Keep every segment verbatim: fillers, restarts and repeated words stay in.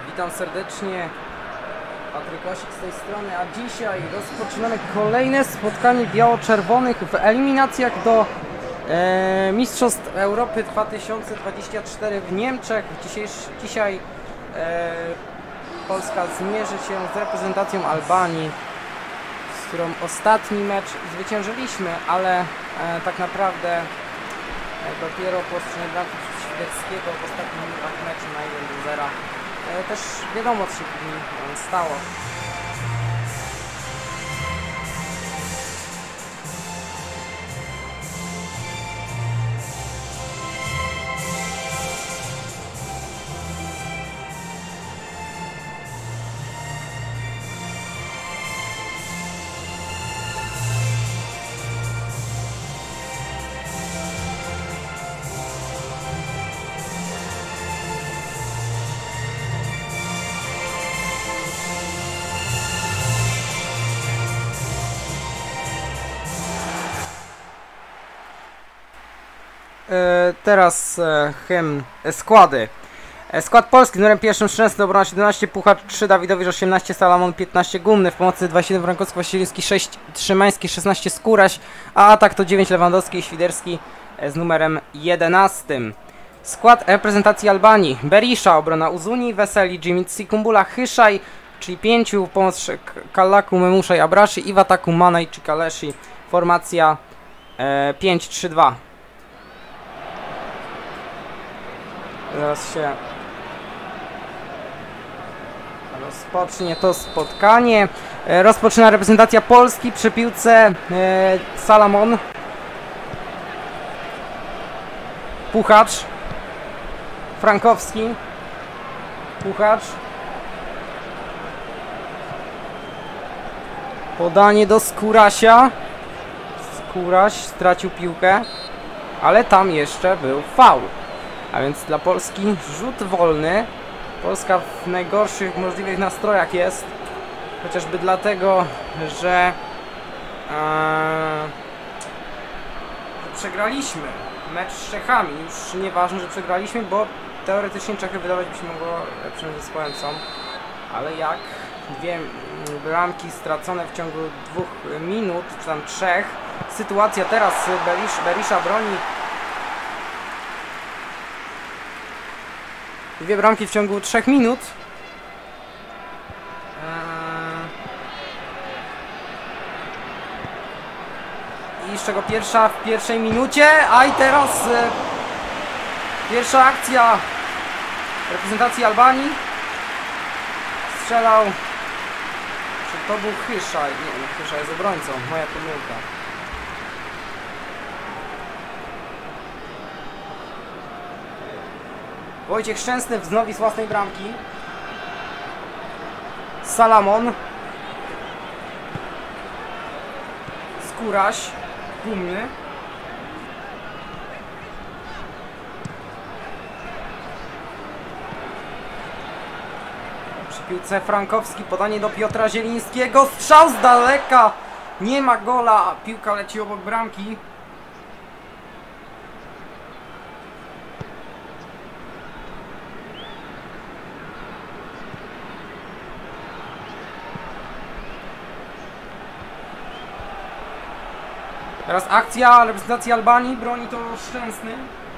Witam serdecznie, Patryk Osik z tej strony, a dzisiaj rozpoczynamy kolejne spotkanie biało-czerwonych w eliminacjach do e, Mistrzostw Europy dwa tysiące dwudziestego czwartego w Niemczech. Dzisiejsz, dzisiaj e, Polska zmierzy się z reprezentacją Albanii, z którą ostatni mecz zwyciężyliśmy, ale e, tak naprawdę e, dopiero po strzale bramki przez Śwideckiego w ostatnim minutach meczu na jeden do zera. E, też wiadomo, co się później stało. E, teraz e, hymn e, składy. E, skład Polski numerem pierwszym Szczęsny, obrona siedemnaście, Puchacz trzy, Dawidowicz osiemnaście, Salamon piętnaście, Gumny, w pomocy dwadzieścia siedem, Frankowski-Wasiliński sześć, Trzymański szesnaście, Skóraś, a atak to dziewięć, Lewandowski i Świderski e, z numerem jedenastym. Skład reprezentacji Albanii: Berisha, obrona Uzuni, Weseli, Djimitsi, Kumbula, Hyszaj, czyli pięciu, w pomoc Kallaku, Memusza i Abrashi, i w ataku Manaj czy Kaleshi. Formacja e, pięć trzy dwa. Zaraz się rozpocznie to spotkanie. E, rozpoczyna reprezentacja Polski przy piłce e, Salamon, Puchacz, Frankowski, Puchacz, podanie do Skórasia. Skóraś stracił piłkę, ale tam jeszcze był faul. A więc dla Polski rzut wolny. Polska w najgorszych możliwych nastrojach jest. Chociażby dlatego, że ee, przegraliśmy mecz z Czechami. Już nieważne, że przegraliśmy, bo teoretycznie Czechy wydawać by się mogło lepszym zespołem są. Ale jak dwie bramki stracone w ciągu dwóch minut, czy tam trzech. Sytuacja teraz, Berish, Berisha broni. Dwie bramki w ciągu trzech minut. Eee... I z czego pierwsza w pierwszej minucie. A i teraz e... pierwsza akcja reprezentacji Albanii. Strzelał. Czy to był Hyszaj? Nie, no Hyszaj jest obrońcą. Moja pomyłka. Wojciech Szczęsny wznowi z własnej bramki. Salamon. Skóraś. Gumny. Przy piłce Frankowski, podanie do Piotra Zielińskiego. Strzał z daleka. Nie ma gola. Piłka leci obok bramki. Teraz akcja reprezentacji Albanii, broni to Szczęsny.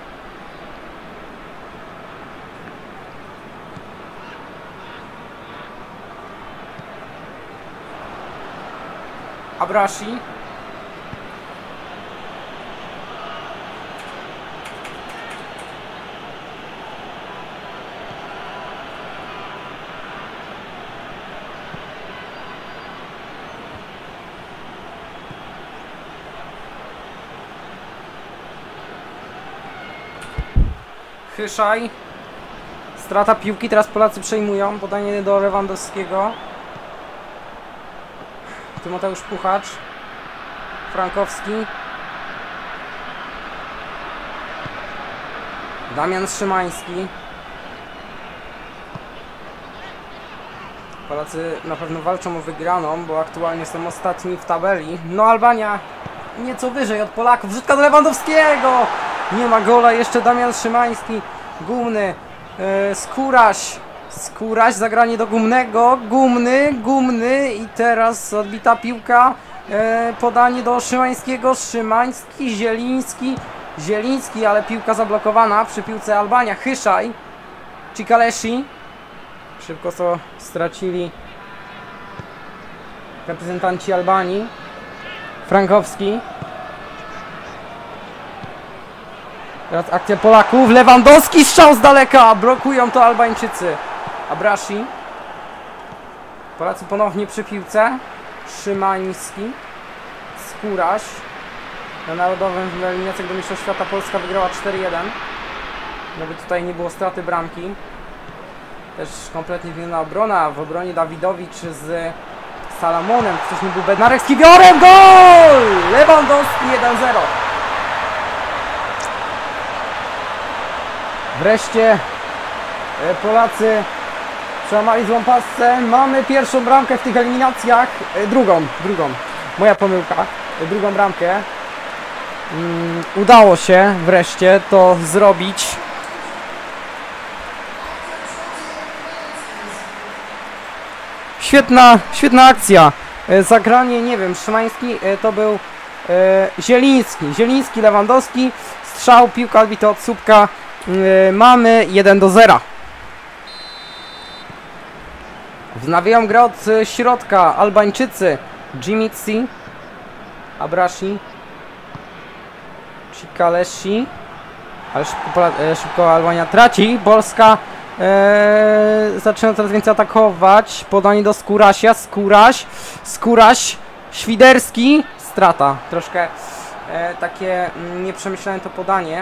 Abrashi. Hyszaj. Strata piłki, teraz Polacy przejmują. Podanie do Lewandowskiego. Tymoteusz Puchacz. Frankowski. Damian Szymański. Polacy na pewno walczą o wygraną, bo aktualnie są ostatni w tabeli. No Albania nieco wyżej od Polaków. Rzutka do Lewandowskiego! Nie ma gola, jeszcze Damian Szymański. Gumny, yy, Skóraś, Skóraś, zagranie do Gumnego, Gumny, Gumny i teraz odbita piłka, e, podanie do Szymańskiego, Szymański, Zieliński, Zieliński, ale piłka zablokowana przy piłce Albania, Hyszaj, Cikalesi, szybko to stracili reprezentanci Albanii, Frankowski. Teraz akcja Polaków, Lewandowski, strzał z daleka, blokują to Albańczycy. Abrashi. Polacy ponownie przy piłce. Szymański. Skóraś. Na narodowym w eliminacjach do Mistrzostw Świata Polska wygrała cztery jeden. Żeby tutaj nie było straty bramki. Też kompletnie inna obrona. W obronie Dawidowicz z Salamonem. Wcześniej był Bednarek z Kiwiorem. Gol! Lewandowski jeden zero. Wreszcie Polacy przełamali złą pasę. Mamy pierwszą bramkę w tych eliminacjach. Drugą, drugą. Moja pomyłka. Drugą bramkę. Um, udało się wreszcie to zrobić. Świetna, świetna akcja. Zagranie, nie wiem, Szymański to był e, Zieliński. Zieliński, Lewandowski. Strzał, piłka odbita od słupka. Yy, mamy jeden do zera. Wznawiają grę od środka Albańczycy. Jimitsi, Abrashi, Cikalesi. Ale szybko, e, szybko Albania traci. Polska e, zaczyna coraz więcej atakować. Podanie do Skórasia. Skóraś, Skóraś, Świderski. Strata. Troszkę e, takie mm, nieprzemyślane to podanie.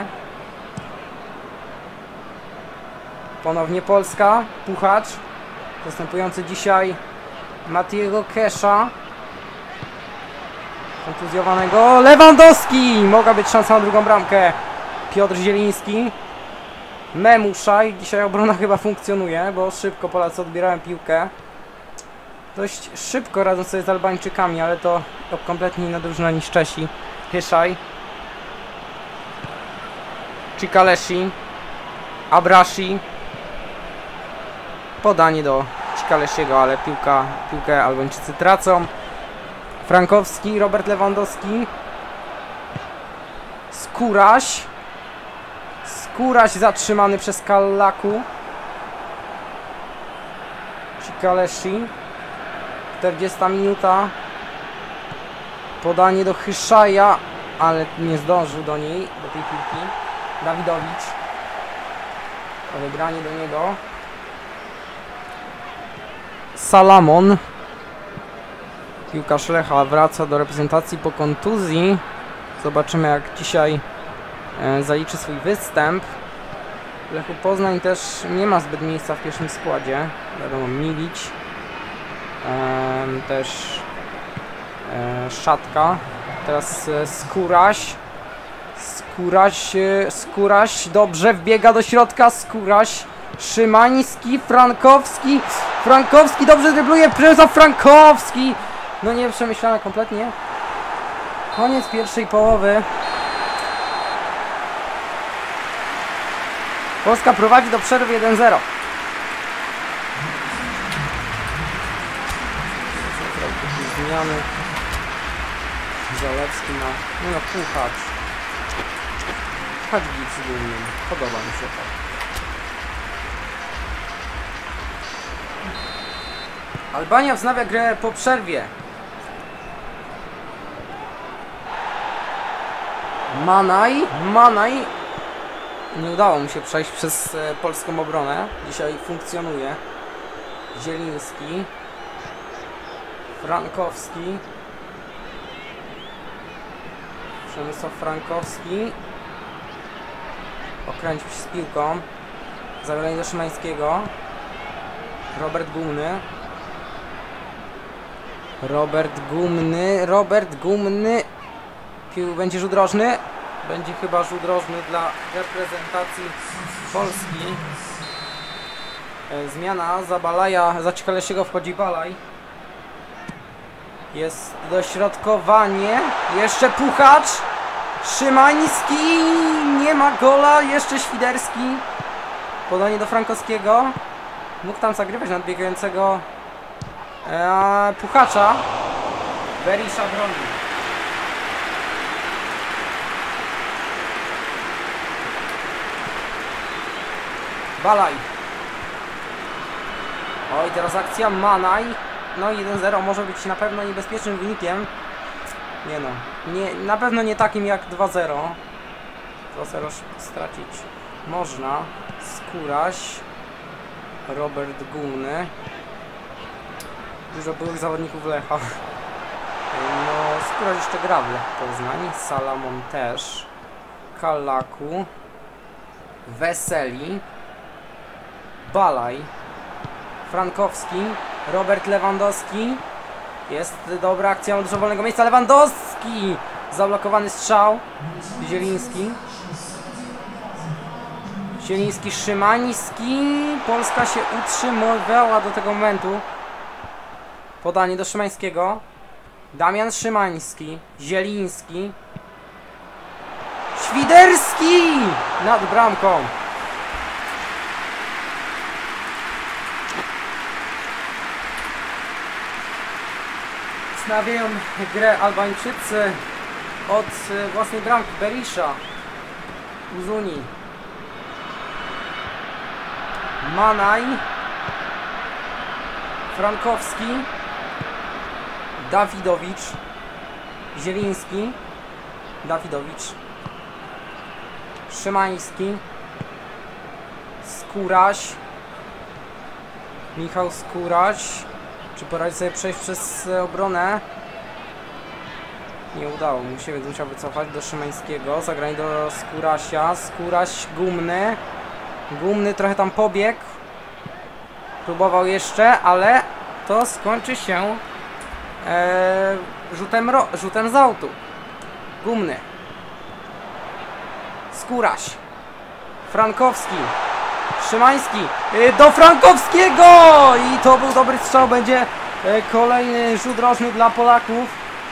Ponownie Polska, Puchacz, zastępujący dzisiaj Matiego Kesza, kontuzjowanego, Lewandowski, mogła być szansa na drugą bramkę, Piotr Zieliński, Memuszaj, dzisiaj obrona chyba funkcjonuje, bo szybko Polacy odbierają piłkę, dość szybko radzą sobie z Albańczykami, ale to, to kompletnie inna drużyna niż Czesi, Hyszaj, Cikalesi, Abrashi, podanie do Cikalesiego, ale piłka, piłkę Albańczycy tracą. Frankowski, Robert Lewandowski. Skóraś. Skóraś zatrzymany przez Kallaku. Cikalesi. czterdziesta minuta. Podanie do Hyszaja, ale nie zdążył do niej, do tej piłki. Dawidowicz. Odegranie do niego. Salamon. Piłkarz Lecha wraca do reprezentacji po kontuzji. Zobaczymy, jak dzisiaj e, zaliczy swój występ. Lechu Poznań też nie ma zbyt miejsca w pierwszym składzie. Wiadomo, Milić. E, też e, Szatka. Teraz e, Skóraś. Skóraś, e, Skóraś dobrze wbiega do środka. Skóraś. Szymański, Frankowski. Frankowski dobrze drybluje. Przemysław Frankowski. No nie przemyślane kompletnie. Koniec pierwszej połowy. Polska prowadzi do przerwy jeden zero. Zmiany. Zalewski na... No na Puchacz. Puchacz bić głównym. Podoba mi się to. Albania wznawia grę po przerwie. Manaj, Manaj. Nie udało mu się przejść przez e, polską obronę. Dzisiaj funkcjonuje. Zieliński. Frankowski. Przemysław Frankowski. Okręcił się z piłką. Zagranie do Szymańskiego. Robert Gumny. Robert Gumny. Robert Gumny. Pił będzie rzut rożny. Będzie chyba rzut rożny dla reprezentacji Polski. E, zmiana. Za Balaja, za Cikalesiego wchodzi Balaj. Jest dośrodkowanie. Jeszcze Puchacz. Szymański. Nie ma gola. Jeszcze Świderski. Podanie do Frankowskiego. mógł tam zagrywać nadbiegającego e, Puchacza. Berisha broni. Balaj. Oj, teraz akcja Manaj. No jeden zero może być na pewno niebezpiecznym wynikiem. Nie no, nie, na pewno nie takim jak dwa zero. dwa zero stracić można. Skóraś. Robert Gumny. Dużo byłych zawodników Lecha. No, Skóraś jeszcze gra w Lech Poznań. Salamon też. Kallaku. Weseli. Balaj. Frankowski. Robert Lewandowski. Jest dobra akcja do wolnego miejsca. Lewandowski! Zablokowany strzał. Zieliński. Zieliński, Szymański. Polska się utrzymywała do tego momentu. Podanie do Szymańskiego. Damian Szymański. Zieliński. Świderski! Nad bramką. Wznawiają grę Albańczycy od własnej bramki. Berisha. Uzuni. Manaj. Frankowski. Dawidowicz. Zieliński. Dawidowicz. Szymański. Skóraś. Michał Skóraś. Czy poradzi sobie przejść przez obronę? Nie udało mu się, więc musiał wycofać do Szymańskiego. Zagranie do Skórasia. Skóraś, Gumny. Gumny trochę tam pobiegł. Próbował jeszcze, ale to skończy się e, rzutem, ro, rzutem z autu. Gumny. Skóraś. Frankowski. Szymański. E, do Frankowskiego! I to był dobry strzał. Będzie e, kolejny rzut rożny dla Polaków.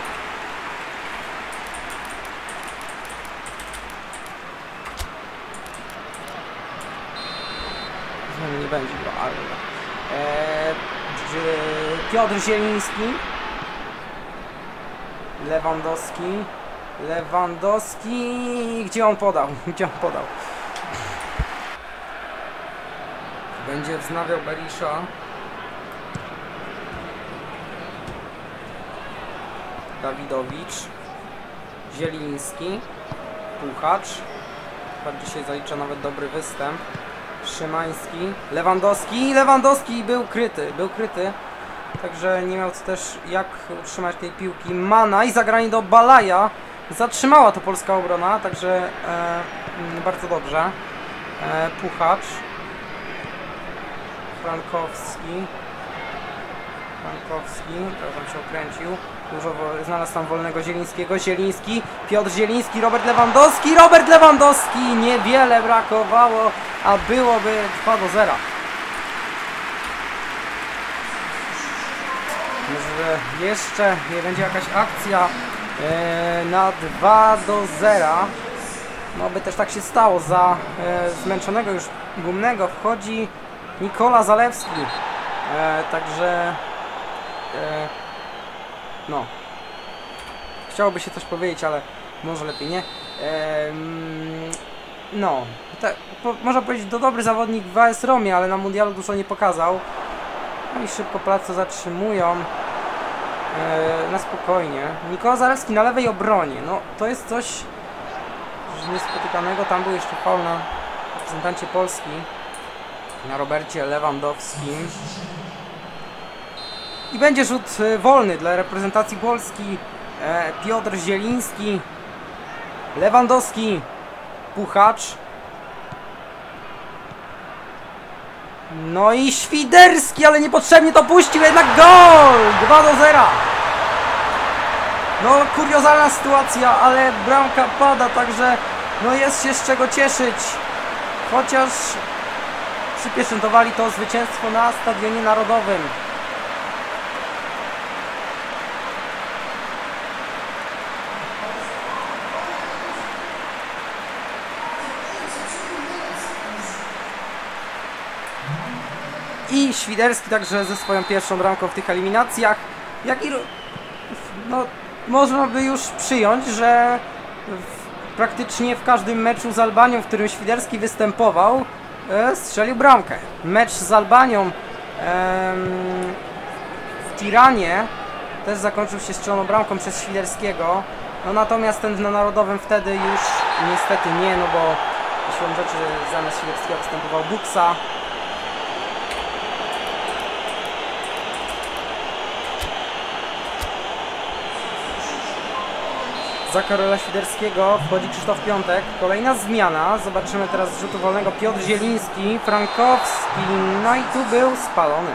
Nie będzie go, ale... Eee, Piotr Zieliński. Lewandowski. Lewandowski... Gdzie on podał? Gdzie on podał? Będzie wznawiał Berisha. Dawidowicz. Zieliński. Puchacz. Chyba dzisiaj zalicza nawet dobry występ. Szymański, Lewandowski, Lewandowski był kryty, był kryty, także nie miał też jak utrzymać tej piłki. Manaj, zagranie do Balaja, zatrzymała to polska obrona, także e, bardzo dobrze. E, Puchacz, Frankowski, Frankowski, teraz on się okręcił, dużo znalazł tam wolnego Zielińskiego, Zieliński, Piotr Zieliński, Robert Lewandowski, Robert Lewandowski, niewiele brakowało, a byłoby dwa do zera. Może jeszcze nie będzie jakaś akcja e, na dwa do zera. No by też tak się stało. Za e, zmęczonego już Gumnego wchodzi Nikola Zalewski. E, także e, no chciałoby się coś powiedzieć, ale może lepiej nie. E, no tak, po, można powiedzieć, to dobry zawodnik w A S Romie, ale na mundialu dużo nie pokazał. No i szybko Polacy to zatrzymują. E, na spokojnie. Nikola Zalewski na lewej obronie. No to jest coś niespotykanego. Tam był jeszcze faul na reprezentancie Polski, na Robercie Lewandowskim. I będzie rzut wolny dla reprezentacji Polski. E, Piotr Zieliński, Lewandowski, Puchacz. No i Świderski, ale niepotrzebnie to puścił, jednak gol! dwa do zera. No kuriozalna sytuacja, ale bramka pada, także no jest się z czego cieszyć. Chociaż przypieczętowali to zwycięstwo na Stadionie Narodowym. i Świderski także ze swoją pierwszą bramką w tych eliminacjach. Jak i no, można by już przyjąć, że w, praktycznie w każdym meczu z Albanią, w którym Świderski występował, e, strzelił bramkę. Mecz z Albanią e, w Tiranie też zakończył się strzeloną bramką przez Świderskiego. No natomiast ten na Narodowym wtedy już niestety nie, no bo siłą rzeczy zamiast Świderskiego występował Buksa. Za Karola Świderskiego wchodzi Krzysztof Piątek. Kolejna zmiana. Zobaczymy teraz z rzutu wolnego Piotr Zieliński, Frankowski. No i tu był spalony.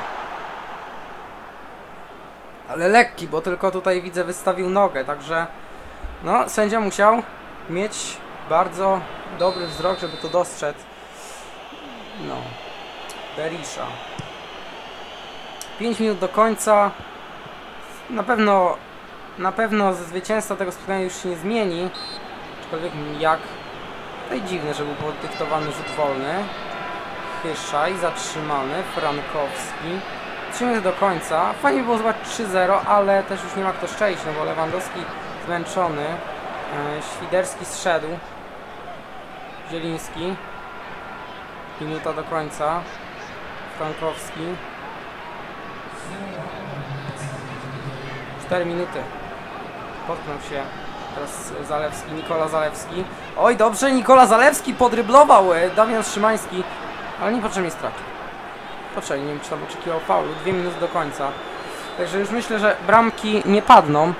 Ale lekki, bo tylko tutaj widzę wystawił nogę, także no sędzia musiał mieć bardzo dobry wzrok, żeby to dostrzec. No. Berisha. pięć minut do końca. Na pewno Na pewno zwycięzca tego spotkania już się nie zmieni. Aczkolwiek jak? Tutaj dziwne, że był podyktowany rzut wolny. Chyszaj zatrzymany. Frankowski. trzy minuty do końca. Fajnie było zobaczyć trzy zero, ale też już nie ma kto szczęść, no bo Lewandowski zmęczony. E, Świderski zszedł. Zieliński. Minuta do końca. Frankowski. cztery minuty. Potknął się teraz Zalewski, Nikola Zalewski. Oj, dobrze, Nikola Zalewski podryblował Damian Szymański, ale niepotrzebnie stracił. Poczekaj, nie wiem, czy tam oczekiwał faulu. Dwie minuty do końca. Także już myślę, że bramki nie padną.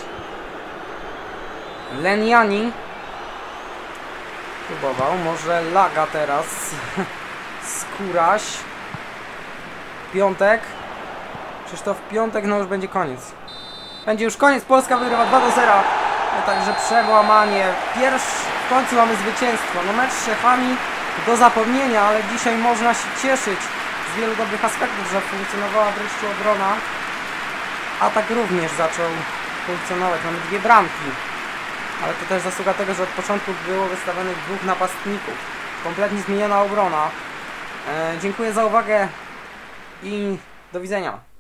Leniani próbował, może Laga teraz. Skóraś. Piątek. Krzysztof Piątek, no już będzie koniec. Będzie już koniec, Polska wygrywa dwa do zera. No, także przełamanie. Pierwszy, w końcu mamy zwycięstwo. No mecz z Czechami do zapomnienia, ale dzisiaj można się cieszyć z wielu dobrych aspektów, że funkcjonowała wreszcie obrona. Atak również zaczął funkcjonować. Mamy dwie bramki. Ale to też zasługa tego, że od początku było wystawionych dwóch napastników. Kompletnie zmieniona obrona. E, dziękuję za uwagę i do widzenia.